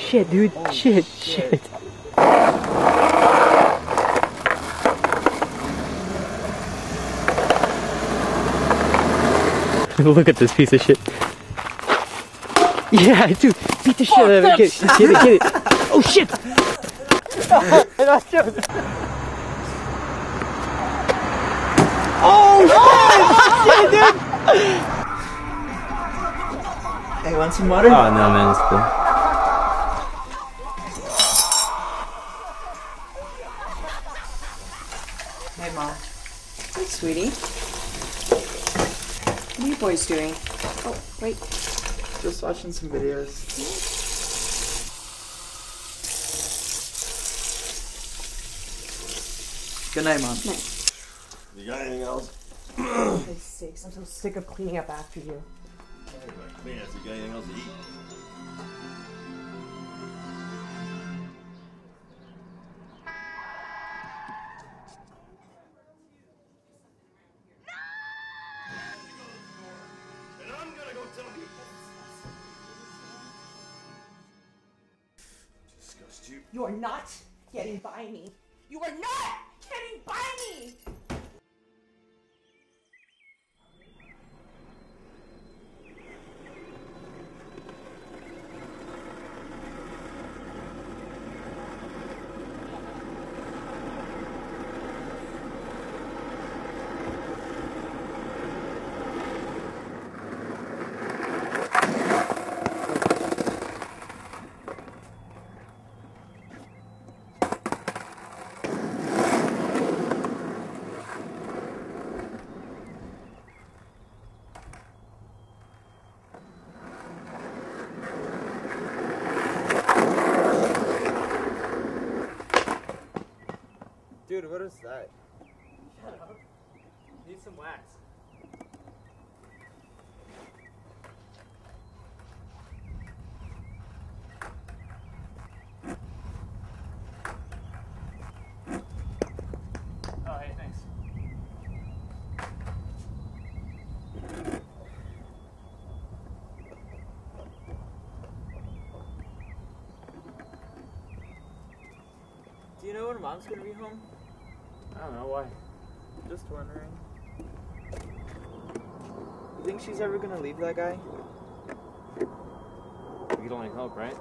shit, dude. Oh, Shit. Look at this piece of shit. Yeah, dude, beat the shit out of it. Get it. Oh shit! Oh shit, dude! Hey, want some water? Oh no, man, it's cool. Hey, Mom. Hey, sweetie. What are you boys doing? Oh, wait. Just watching some videos. Good night, Mom. Night. You got anything else? For Christ's sakes, I'm so sick of cleaning up after you. Clean it. You got anything else to eat? And I'm gonna go tell people. Disgust you. You are not getting by me. You are not getting by me! Dude, what is that? Shut up. Need some wax. Oh, hey, thanks. Do you know when Mom's gonna be home? I don't know why. Just wondering. You think she's ever gonna leave that guy? We could only hope, right?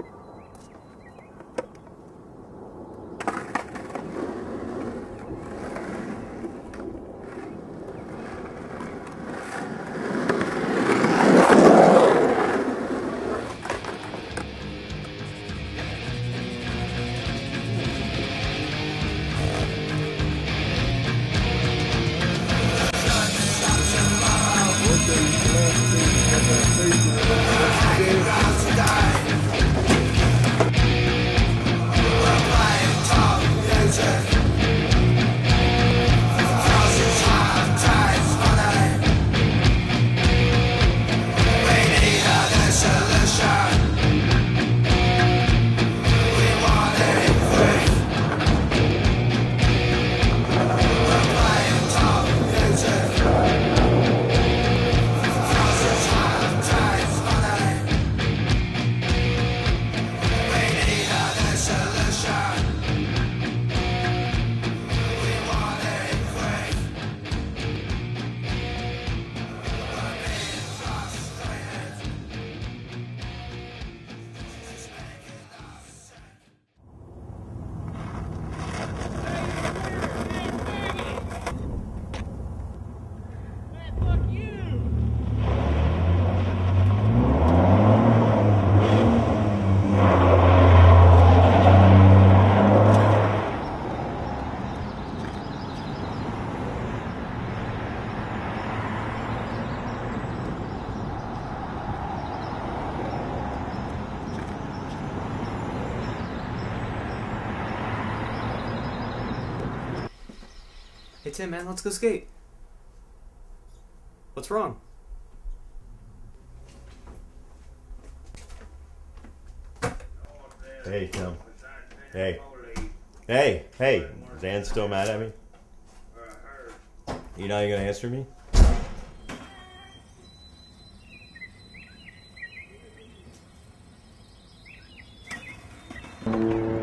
Hey Tim, man, let's go skate. What's wrong? Hey, Tim. Hey. Is Ann still mad at me? You know you're gonna answer me? Bye.